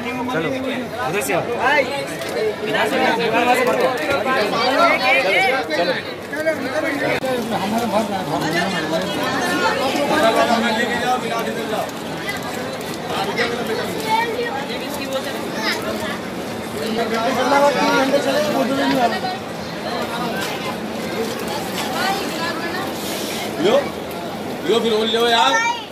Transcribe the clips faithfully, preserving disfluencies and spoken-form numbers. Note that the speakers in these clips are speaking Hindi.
चलो उधर से आओ। चलो यो यो फिर बोल लो यार।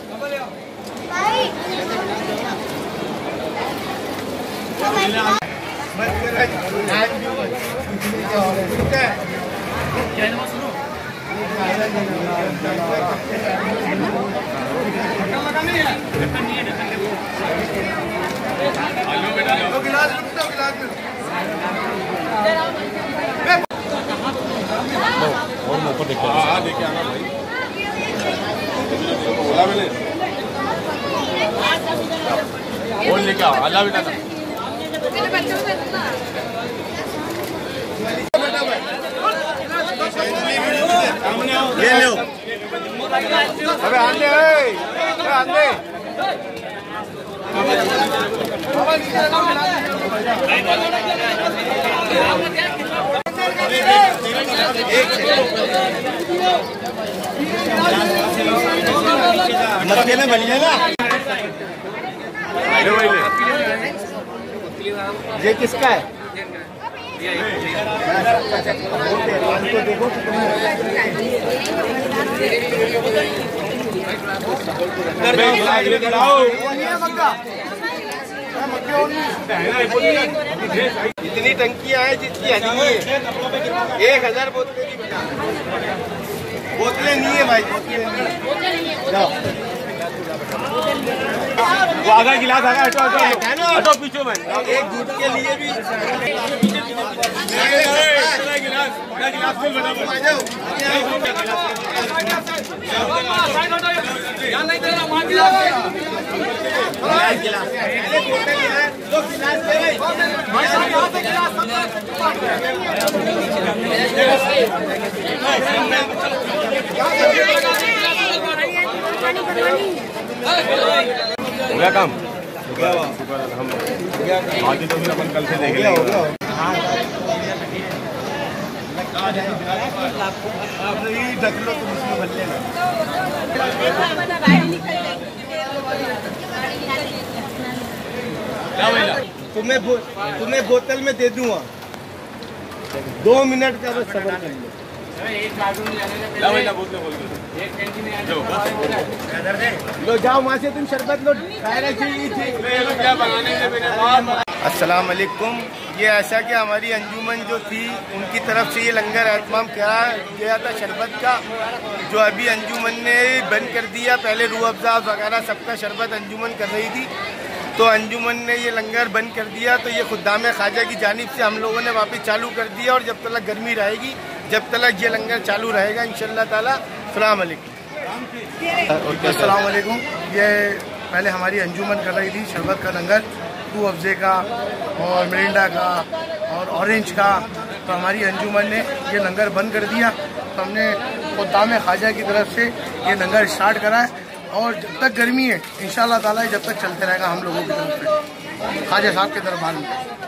और ऊपर देखो। हाँ देखे आना भाई। बोला मैंने बोल लेके आओ। अल्लाह बेटा था ये लो। अबे आंदे अबे आंदे मक्के में बनी है ना। ये किसका है? को देखो इतनी टंकियां हैं जितनी हदी है। एक हजार बोतलें की बना बोतलें नहीं है भाई। वो आधा गिलास आगा हटो हटो हटो पीछे में। एक दूध के लिए भी गिलास गिलास फुल बना हो गया काम। हम आगे तो फिर अपन कल से देख लेंगे। तुम्हें तुम्हें बोतल में दे दूंगा। दो मिनट का बस सबर कर लो। लो जाओ वहाँ से तुम शरबत लो। अस्सलाम वालेकुम। ये ऐसा कि हमारी अंजुमन जो थी उनकी तरफ से ये लंगर एहतमाम किया गया था शरबत का, जो अभी अंजुमन ने बंद कर दिया। पहले रूह अफ़ज़ा वगैरह सबका शरबत अंजुमन कर रही थी, तो अंजुमन ने ये लंगर बंद कर दिया। तो ये खुदाम ख्वाजा की जानिब से हम लोगों ने वापस चालू कर दिया। और जब तक गर्मी रहेगी, जब तक ये लंगर चालू रहेगा इंशाअल्लाह ताला। अस्सलाम वालेकुम। अस्सलाम वालेकुम। ये पहले हमारी अंजुमन कर रही थी शरबत का लंगर, रूह अफ़ज़े का और मिरिंडा का और ऑरेंज का। तो हमारी अंजुमन ने ये लंगर बंद कर दिया। तो हमने खुदाम ख्वाजा की तरफ से ये लंगर स्टार्ट करा है। और जब तक गर्मी है इंशाअल्लाह ताला जब तक चलते रहेगा हम लोगों की तरफ से ख्वाजा साहब के दरबार में।